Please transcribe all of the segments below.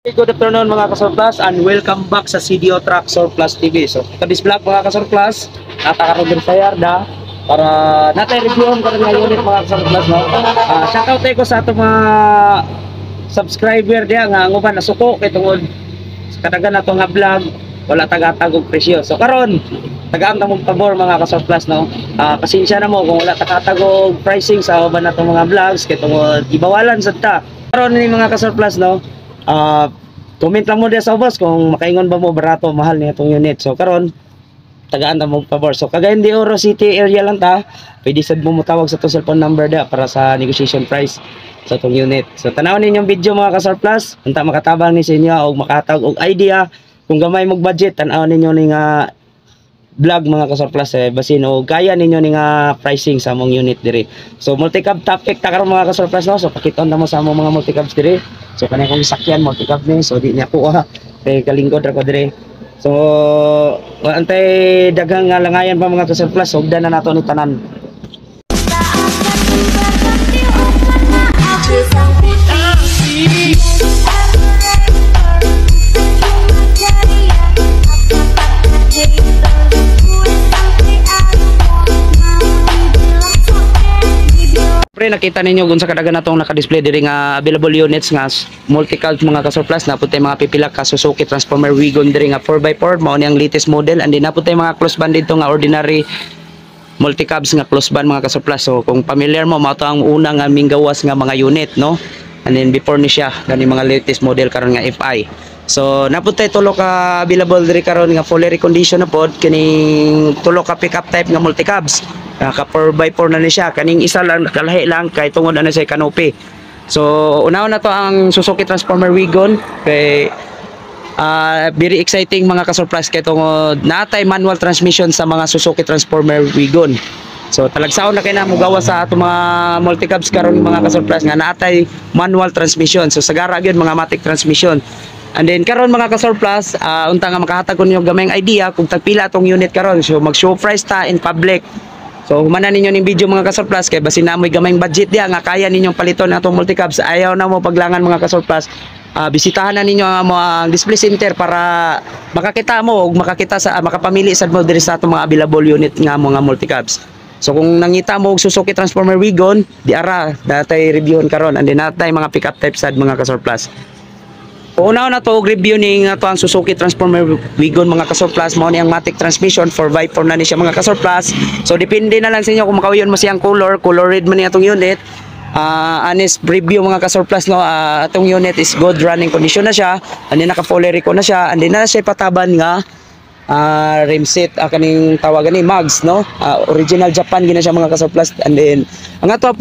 Good afternoon mga Kasurplus and welcome back sa CDO Truck Surplus TV. So, kadis vlog mga Kasurplus, natakaroon din sa Yarda para natin reviewin ko rin nga unit mga Kasurplus, no? Shoutout tayo ko sa itong mga subscriber diya nga nguban na suko kay tungod sa kadagan na itong nga vlog, wala tagatagog presyo. So karon tagaan ta mong pabor mga Kasurplus, no? Pasensya na mo kung wala tagatagog pricing sa uban na itong mga vlogs kay tungod ibawalan sa ta. Karon ni mga Kasurplus, no? Comment lang mo dia sa boss kung makaingon ba mo barato mahal niya itong unit. So karon tagaan ta mo pabor. So Cagayan de Oro City area lang ta. Pwede sad mo tawag sa to cellphone number dia para sa negotiation price sa itong unit. So tanawon ninyong video mga Kasurplus, unta makatabang ni sa inyo og makatag og idea kung gamay mong budget tan-aw ninyo ni nga vlog mga Kasurplus, basin o kaya ninyo ni nga pricing sa among unit diri. So multi-cab topic ta karon mga Kasurplus, no? So pakiton ta mo sa among mga multi-cabs diri. So kanay kong sakyan multi-cab ni, so di niya ko kay kalingkod ra ko diri. So antay daghang nga langayan pa mga Kasurplus, sugdan na nato ni tanan. Pre, nakita ninyo kung sa kadagan natong naka-display diri nga available units nga multi-cab mga Kasurplus. Naputay mga pipila ka Suzuki Transformer Wagon diri nga 4x4 mao ni ang latest model, and then naputay mga close band dito nga ordinary multi-cabs nga close band mga Kasurplus. So kung familiar mo, mao to ang una nga minggawas nga mga unit, no? And then before ni siya gani mga latest model karon nga FI. So naputay tulo ka available diri karon nga fully reconditioned na pod kining tulo ka pickup type nga multi-cabs. Ka 4x4 na ni siya, kaning isa lang kalahi lang kay tungod ana say canopy. So unahon na to ang Suzuki Transformer Wagon kay very exciting mga Kasurplus kay tungod natay manual transmission sa mga Suzuki Transformer Wagon. So talagsaon na kay na mo gawa sa ato mga multi-cabs karon mga Kasurplus nga natay manual transmission. So sagara gyud mga matic transmission. And then karon mga Kasurplus, unta nga makahatag ko ninyo gamayng idea kung tagpila atong unit karon. So mag-show price ta in public. So humanan ninyo ning video mga Kasurplus kay basin na mo'y gamayng budget dia nga kaya ninyong paliton atong multi-cabs. Ayaw na mo paglangan mga Kasurplus. Bisitahan na ninyo ang display center para makakita mo ug makakita sa makapamili sad mo diri sa atong mga available unit nga mga multi-cabs. So kung nangita mo og Suzuki Transformer Wagon, di ara datay reviewon karon, and then natay mga pickup type sad mga Kasurplus. Una na to og review ning ato ang Suzuki Transformer Wagon mga Kasurplus. Mao ni ang matic transmission 4x4 na ni siya mga Kasurplus. So depende na lang sa inyo kung makawayon mo siyang color red man ni atong unit. Honest review mga Kasurplus, no? Atong unit is good running condition na siya, and then naka fully recon na siya, and then na siya pataban nga rim set kaning tawagan ni mags, no? Original Japan gina siya mga Kasurplus. And then ang ato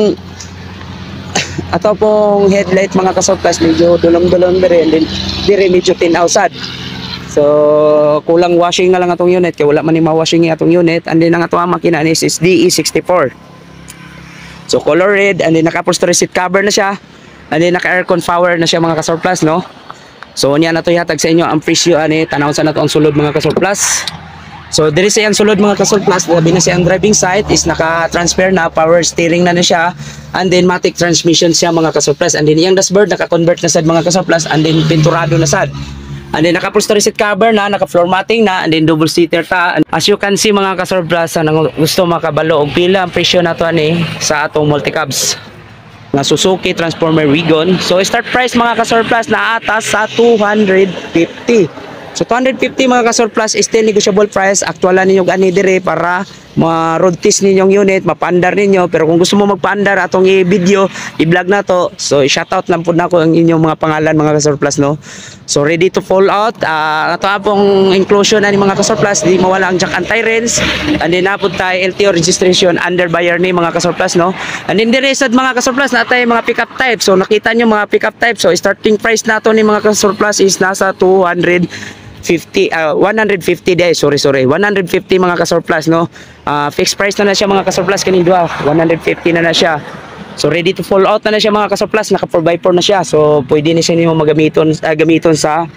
pong headlight mga Kasurplus medyo dulong-dulong diri, and then diri medyo tinausad. So kulang washing na lang atong unit kay wala man ni ma-washing atong unit. And then ang ato ang makina ni is DE64. So color red, and then naka-upholstery seat cover na siya, and then naka-aircon power na siya mga Kasurplus, no? So niya na to ihatag sa inyo ang presyo ani tanaw sa nato ang sulod mga Kasurplus. So diri sa iyang sulod mga Kasurplus, labi na siyang driving side is naka-transfer na, power steering na siya, and then matic transmission siya mga Kasurplus. And then iyang dashboard naka-convert na sad mga Kasurplus, and then pinturado na sad. And then naka-upholstery seat cover na, naka-floor matting na, and then double seater ta. And as you can see mga Kasurplus, gusto makabalo og pila ang presyo nato ani sa atong multi-cabs na Suzuki Transformer Wagon. So start price mga Kasurplus na atas sa 250. So 250 mga Kasurplus is still negotiable price. Aktualan ninyo gani dire para ma-road test ninyong unit, mapaandar ninyo. Pero kung gusto mo magpaandar atong i-video, i-vlog na to, so i-shoutout lang po na ko ang inyong mga pangalan mga Kasurplus, no? So ready to fall out. Ato apong inclusion ani mga Kasurplus, di mawala ang jack and tie rings, and then napud tay LTO registration under buyer name mga Kasurplus, no? And then dire sad mga Kasurplus natay mga pickup type. So nakita nyo mga pickup type. So starting price nato ni mga Kasurplus is nasa 150 days, sorry 150 mga Kasurplus, no? Fixed price na siya mga Kasurplus kaning duha, 150 na siya. So ready to fall out na siya mga Kasurplus, naka 4x4 na siya. So pwede na siya niyo gamiton sa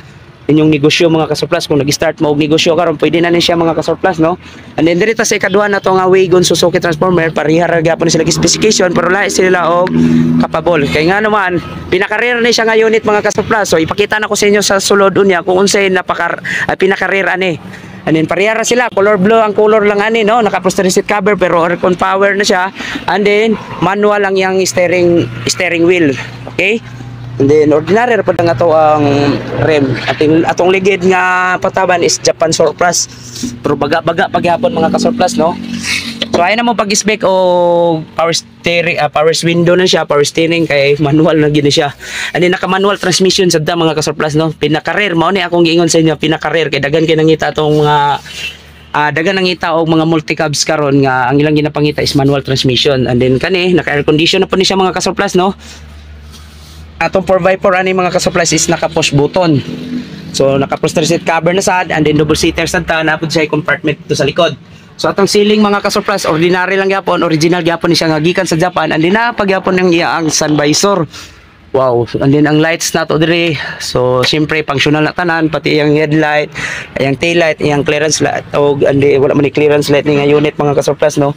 inyong negosyo mga kasurplus. Kung nag-start mo og negosyo karon, pwede na ni siya mga kasurplus, no. And then diri ta sa ikaduha na to nga Wagon Suzuki Transformer, parihar gyapon sila specification pero lahi sila og capable. Kay nga naman pinaka-rare ni siya nga unit mga kasurplus. So ipakita na ko sa inyo sa sulod unya kung unsay pinaka-rare ani. And then parehara sila, color blue ang color lang ani, no, naka-poster seat cover pero aircon power na siya. And then manual lang yang steering wheel. Okay? And then ordinary pa nga to ang rem. Atong ligid nga pataban is Japan Surplus. Pero baga-baga paghapon mga ka-surplus, no. So ayun na mo pag-spec o power steering, power window na siya, power steering kay manual na gid siya. And then naka-manual transmission sad mga ka-surplus, no. Pinaka-rare mao ni akong giingon sa inyo, pinaka-rare kay dagan kay nangita tong mga dagan nangita og mga multi-cabs karon nga ang ilang ginapangita is manual transmission. And then kani naka-air condition na po ni siya mga ka-surplus, no. Atong 4x4 ani mga ka-surplus is naka-push button. So naka-poster seat cover na sad, and then double seater sad ta, napud siya compartment to sa likod. So atong ceiling mga ka-surplus, ordinary lang gyapon, original gyapon ni siya nga gikan sa Japan, and then napagyapon ng iya ang sun visor. Wow, and then ang lights na to dire. So syempre functional na tanan, pati yung headlight, yung tail light, yung clearance light, og andi wala man ni clearance light ni nga unit mga ka-surplus, no.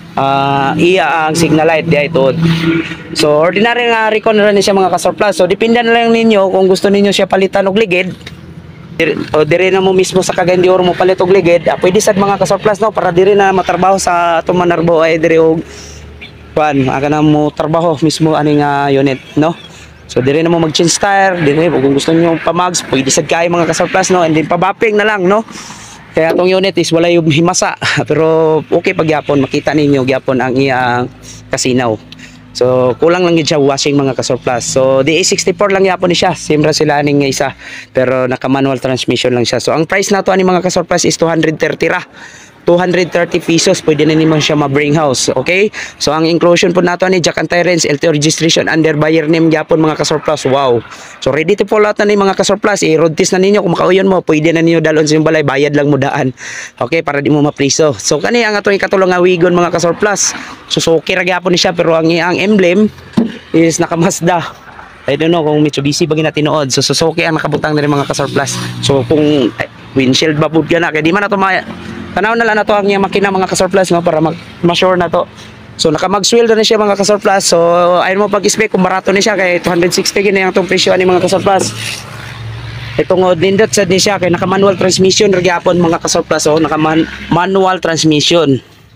Iya ang signal light di ito. So ordinary nga recon na ni siya mga ka-surplus. So depende na lang ninyo kung gusto ninyo siya palitan og ligid. O dire na mo mismo sa Cagayan de Oro mo palit og ligid, pwede sad mga ka-surplus, no, para dire na matrabaho sa atong Manarbo ay dire og kuan aga na mo trabaho mismo ani nga unit, no. So dire na mo mag-change tire, dire kung gusto niyo pa-mags, pwede sad kay mga ka-surplus, no. And then pa-buffing na lang, no. Kaya atong unit is wala yung himasa pero okay pag gyapon makita ninyo gyapon ang iyang kasinaw. So kulang lang yun siya washing mga ka-surplus. So DA64 lang yapon ni siya, same ra sila ning isa pero naka manual transmission lang siya. So ang price nato ani mga ka-surplus is 230 ra. 230 pesos pwede na nimo siya ma-bring house. Okay, so ang inclusion po nato ni jack and tire wrench, LTO registration under buyer name gyapon mga ka-surplus. Wow, so ready to pull out na ni mga ka-surplus. I-road test na ninyo kung makauyon mo, pwede na ninyo dalon sa inyong balay, bayad lang mo daan. Okay, para di mo mapriso. So kani ang atong ikatulong nga Wagon mga ka-surplus. Suzuki ra gyapon ni siya pero ang emblem is naka Mazda. I don't know kung Mitsubishi ba ginatinuod. So Suzuki ang nakabutang na rin mga ka-surplus. So kung windshield ba pud ka na kay di man na to tanaw na lang na to ang iyang makina mga ka-surplus, no, para ma-sure na to. So naka mag-swell na siya mga ka-surplus. So ayun mo pag-spec kung barato ni siya kay 260 gini ang tong presyo ani mga ka-surplus. Itong nindot sad ni siya kay naka manual transmission ra gyapon mga ka-surplus. So naka manual transmission.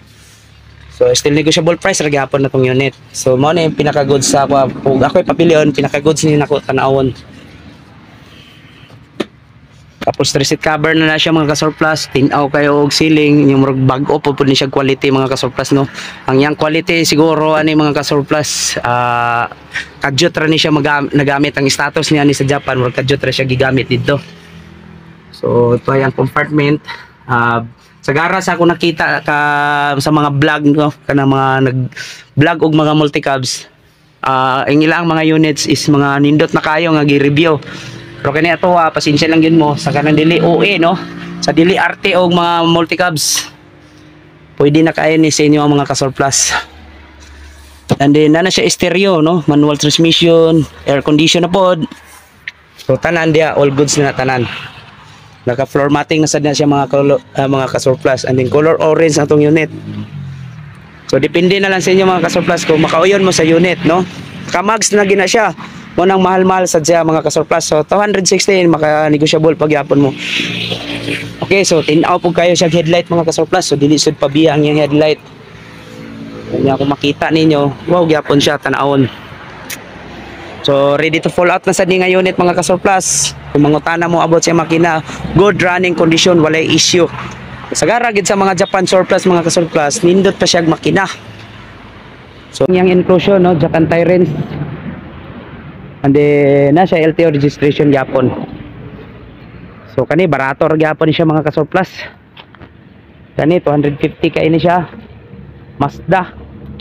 So still negotiable price ra gyapon na tong unit. So mao na yung pinaka-goods sa ako. Kung ako ipapilion, pinaka-goods ni nako tanawon. Tapos seat cover na siya mga ka-surplus, tinaw kayo og ceiling, yung bag-o po ni siya quality mga ka-surplus, no. Ang yang quality siguro ani mga ka-surplus, kadyot ra ni siya nagamit ang status niya ni sa Japan, wag kadyot ra siya gigamit dito. So ito yung compartment. Sa garas ako nakita sa mga vlog, no, kanang mga nag-vlog og mga multi-cabs. Ang ilang mga units is mga nindot na kayo nga gi-review. Pero kani ato pasensya lang yun mo sa kanang dili OE, no, sa dili arte og mga multi-cabs pwede na kayo ni sa inyo ang mga ka-surplus. And then na siya stereo, no, manual transmission, air condition na pod. So tanan dia all goods na tanan, naka floor matting na sad na siya mga ka-surplus. And then color orange atong unit. So depende na lang sa inyo mga ka-surplus kung makauyon mo sa unit, no. Kamags na gina siya. Munang mahal-mahal sa siya mga ka-surplus. So 216 maka-negotiable pagyapon mo. Okay, so tinaw po kayo siya headlight mga ka-surplus. So dili sud pabiya ang iyang headlight. Kung kung makita ninyo, wow gyapon siya tanawon. So ready to fall out na sa nga unit mga ka-surplus. Kung mangutana mo about sa makina, good running condition, walay issue. Sagara gid sa mga Japan Surplus mga ka-surplus, nindot pa siya makina. So yang inclusion, no, jack and tire wrench. And then na siya LTO registration gyapon. So kani barato ra gyapon siya mga ka-surplus. Kani 250 kay ni siya. Mazda.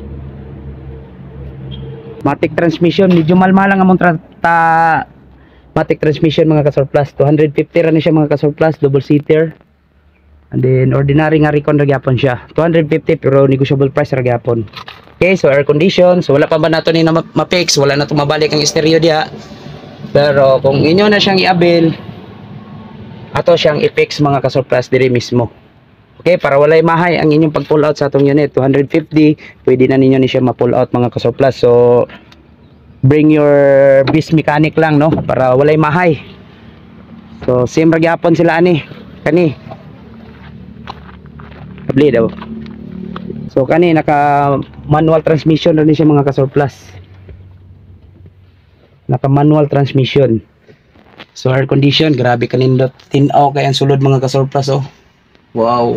Matic transmission, medyo malmal lang among matic transmission mga ka-surplus. 250 ra ni siya mga ka-surplus, double seater. And then ordinary nga recon ra gyapon siya. 250 pero negotiable price ra gyapon. Okay, so air condition. So wala pa ba nato ni na mapix, wala na to mabalik ang stereo diha. Pero kung inyo na siyang i-avail, ato siyang i-fix mga ka-surplus diri mismo. Okay, para walay mahay ang inyong pag-pull out sa atong unit 250, pwede na ninyo ni siya ma-pull out mga ka-surplus. So bring your bis mechanic lang no para walay mahay. So same ra gyapon sila ani kani kabli daw. So kani naka manual transmission rin siya mga ka-surplus, naka manual transmission. So air condition, grabe kanindot, tinaw kay ang sulod mga ka-surplus oh. Wow.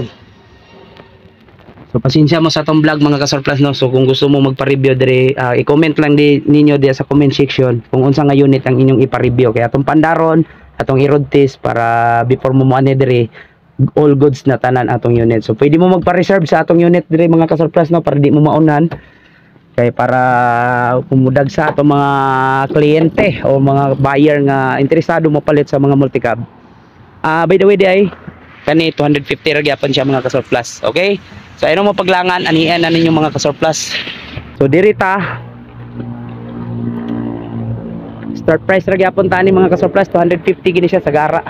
So pasensya mo sa atong vlog mga ka-surplus no. So kung gusto mo magpa-review dire, i-comment lang ninyo diya sa comment section kung unsa nga unit ang inyong ipa-review. Kaya atong pandaron, atong i-road test para before mo ani dire all goods na tanan atong unit. So pwede mo magpa-reserve sa atong unit dire mga ka-surplus no para di mo maunan. Kay para pumudag sa atong mga kliyente o mga buyer nga interesado mo palit sa mga multicab. By the way di ay kani 250 ra gyapon siya mga ka-surplus. Okay? So ayun mo paglangan anian na ninyo mga ka-surplus. So dirita start price ra gyapon tani mga ka-surplus 250 gini siya sa gara.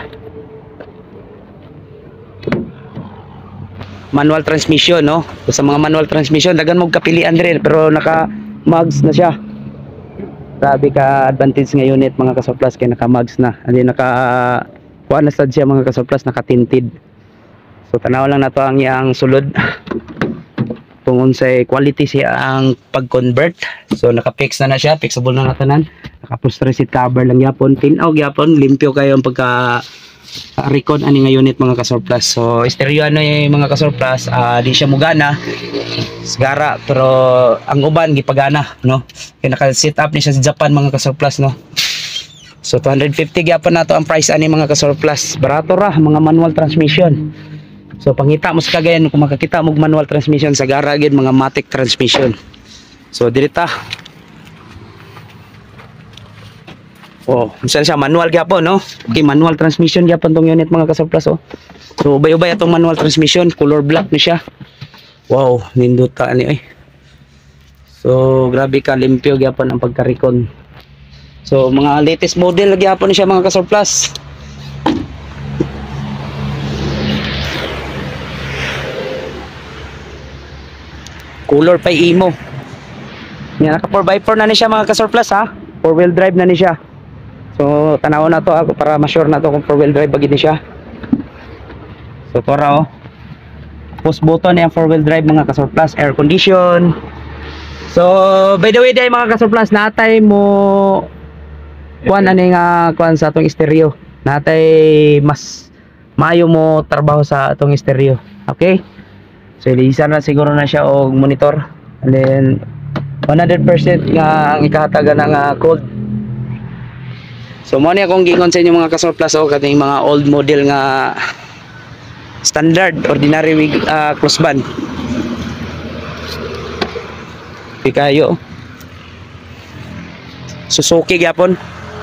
Manual transmission no. So, sa mga manual transmission dagan mo kapilian dire pero naka mugs na siya. Grabe ka advantage nga unit mga ka-surplus kay naka mugs na. Ani naka kuha na sad siya mga ka-surplus, naka tinted. So tanaw lang nato ang iyang sulod kung unsay quality siya ang pag-convert. So naka-fix na siya, fixable na natanan. Naka-post receipt cover lang yapon, tinaw gyapon, limpyo kayo ang pagka record ani nga unit mga ka-surplus. So stereo ano yung mga ka-surplus, di siya mugana sigara pero ang uban gipagana no. Kaya naka-set up ni siya sa Japan mga ka-surplus no. So 250 gyapon nato ang price ani mga ka-surplus. Barato ra mga manual transmission. So pangita mo sa Cagayan kung makakita mo manual transmission sa gara gid mga matic transmission. So dirita. Oh, unsa siya manual gyapon no? Okay, manual transmission gyapon tong unit mga ka-surplus oh. So ubay-ubay atong manual transmission, color black ni siya. Wow, ninduta ani ay. So grabe ka limpyo gyapon ang pagka-recon. So mga latest model gyapon ni siya mga ka-surplus. Color pa imo. Yan naka 4x4 na ni siya mga ka-surplus ha. 4-wheel drive na ni siya. So tanaw na to ako para ma-sure na to kung 4-wheel drive bagid ni siya. So tora oh. Push button yung 4-wheel drive mga ka-surplus, air condition. So by the way day mga ka-surplus, natay mo kuan ani nga kuan sa atong stereo. Natay mas maayo mo trabaho sa atong stereo. Okay? So ilisan na siguro na siya og monitor, and then 100% nga ang ikahatagan nga code. So mo ni akong gingon sa inyo mga ka-surplus o kating mga old model nga standard ordinary close band. Pikayo Suzuki gyapon.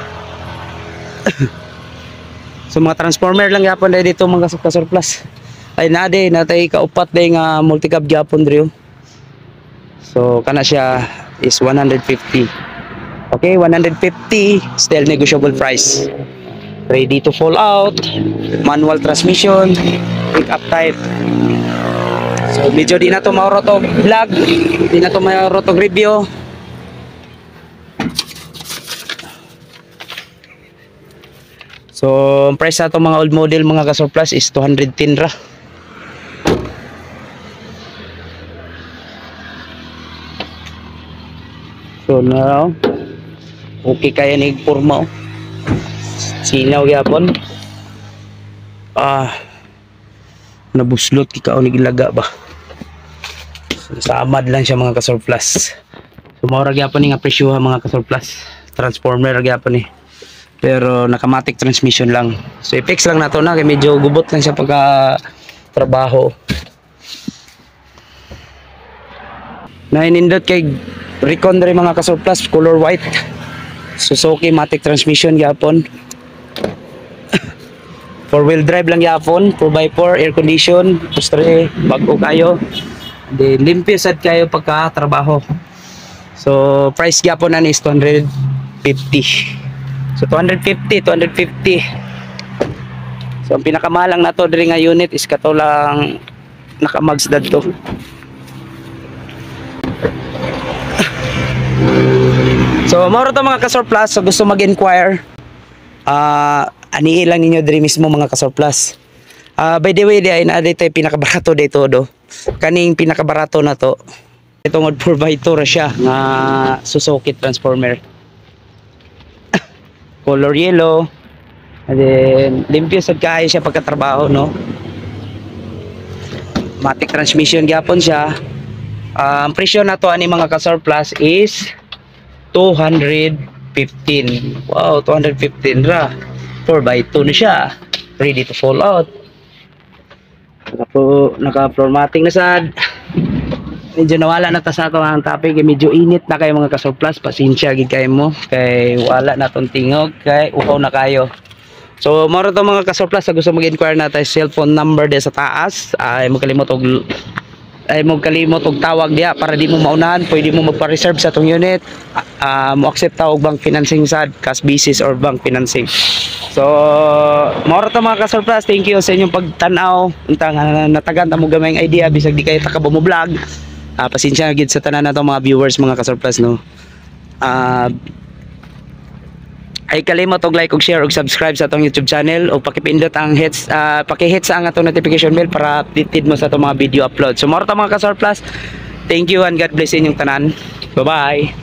So mga transformer lang gyapon dito mga ka-surplus. Ay natay kaupat day nga multicab gyapon diri. So kana siya is 150. Okay, 150 still negotiable price. Ready to fall out, manual transmission, pick up type. So medyo di na to mauro to vlog, di na to mauro to review. So price sa to mga old model mga ka-surplus is 210 ra. So now okay kaya ni porma oh. Sinaw gyapon. Nabuslot kikaw ni gilaga ba. So, samad lang siya mga ka-surplus. So mao ra gyapon ni nga presyo mga ka-surplus. Transformer ra gyapon ni. Pero nakamatic transmission lang. So i-fix lang nato na kay medyo gubot lang siya pagka trabaho. Nainindot kay Recon rin mga ka-surplus, color white. Suzuki matic transmission gyapon. 4-wheel drive lang gyapon, 4x4, air condition, postre, bago kayo. Then limpyo sad kayo pagka trabaho. So price gyapon na is 250. So 250. So So ang pinakamalang na to diri nga unit is kato lang naka-mags dad to. So mao to mga ka-surplus, so gusto mag-inquire, anii lang ninyo diri mismo mga ka-surplus. By the way, di ay na dito pinakabarato dito do. Kaning pinakabarato na to. Itong 4x2 ra siya nga Suzuki transformer. Color yellow. And then limpyo sad kaayo siya pagkatrabaho, no. Matic transmission gyapon siya. Ang presyo na to ani mga ka-surplus is 215. Wow, 215 ra. 4x2 na siya. Ready to fall out. Naka-formatting na sad. Medyo nawala na ta sa ato ang topic, medyo init na kayo mga ka-surplus, pasensya gid kayo mo kay wala na tong tingog kay uhaw na kayo. So mao to mga ka-surplus, sa gusto mag-inquire na tayo cellphone number de sa taas, ay magkalimot og tawag diha para di mo maunahan, pwede mo magpa-reserve sa tong unit. Mo accept ta og bank financing sad, cash basis or bank financing. So mao to mga ka-surplus, thank you sa inyong pagtan-aw. Untang natagan ta mo gamay ang idea bisag di kayo takabo mo vlog. Pasensya na gid sa tanan nato mga viewers mga ka-surplus, no. Ay kalimot og like og share og subscribe sa atong YouTube channel o pakipindot ang paki-hit sa ang atong notification bell para updated mo sa atong mga video upload. So mao ta mga ka-surplus, thank you and God bless inyong tanan. Bye bye.